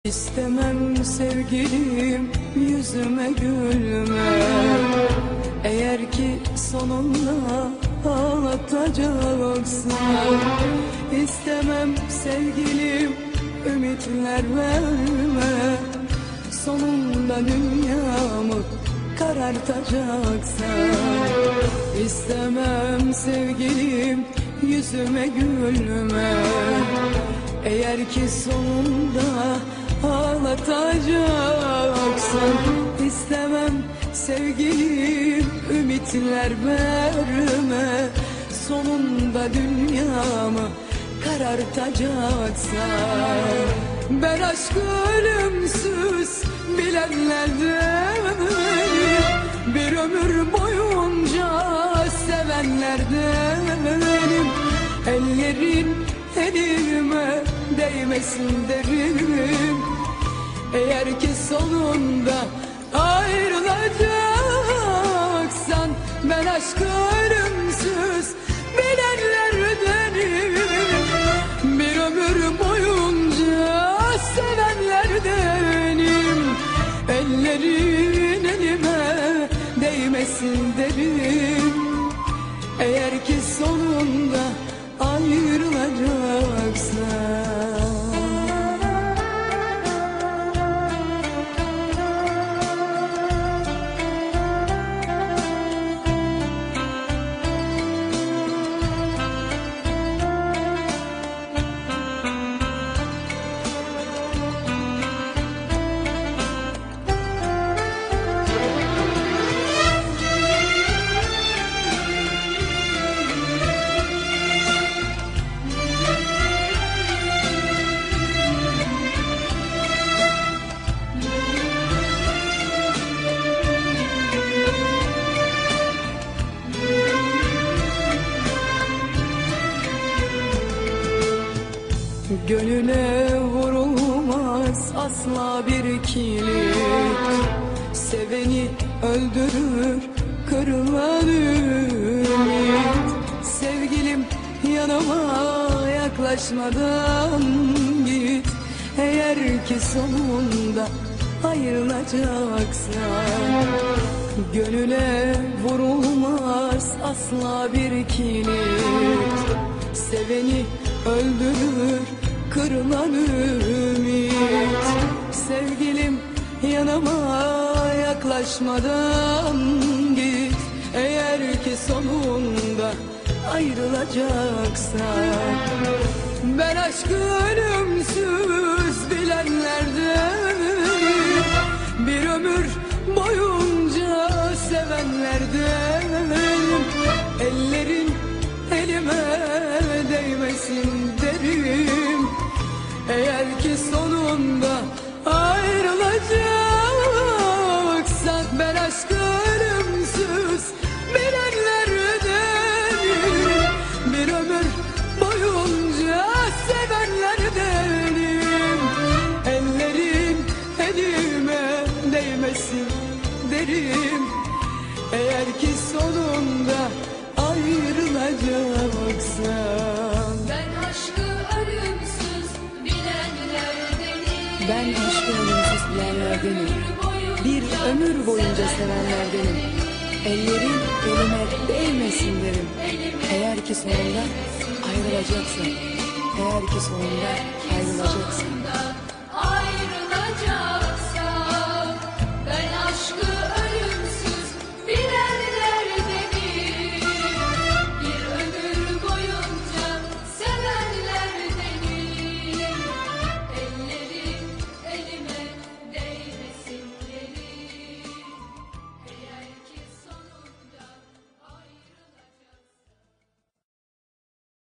İstemem sevgilim yüzüme gülme, eğer ki sonunda ağlatacaksın. İstemem sevgilim ümitler verme, sonunda dünyamı karartacaksın. İstemem sevgilim yüzüme gülme, eğer ki sonunda ağlatacaksın. İstemem sevgilim ümitler verme, sonunda dünyamı karartacaksın. Ben aşkı ölümsüz bilenlerdenim, bir ömür boyunca sevenlerdenim. Ellerin elime değmesin derim, eğer ki sonunda ayrılacaksan. Ben aşkı ölümsüz bilenlerdenim, bir ömür boyunca sevenlerdenim. Ellerin elime değmesin derim, eğer ki sonunda ayrılacaksan. Gönüle vurulmaz asla bir kilit, seveni öldürür kırılan ümit. Sevgilim yanıma yaklaşmadan git, eğer ki sonunda ayrılacaksan. Gönüle vurulmaz asla bir kilit, seveni öldürür kırılan ümit. Sevgilim yanıma yaklaşmadan git, eğer ki sonunda ayrılacaksan. Ben aşkı ölümsüz bilenlerdenim, bir ömür boyunca sevenlerdenim. Ellerin elime değmesin derim, eğer ki sonunda ayrılacaksak. Ben aşkı ölümsüz bilenlerdenim, bir ömür boyunca sevenlerdenim. Ellerin elime değmesin derim, eğer ki sonunda ayrılacaksan. Ben aşkı ölümsüz bilenlerdenim, Ben aşkı ölümsüz bilenlerdenim, bir ömür boyunca sevenlerdenim. Ellerin elime değmesin derim, eğer ki sonunda ayrılacaksan. Eğer ki sonunda ayrılacaksan.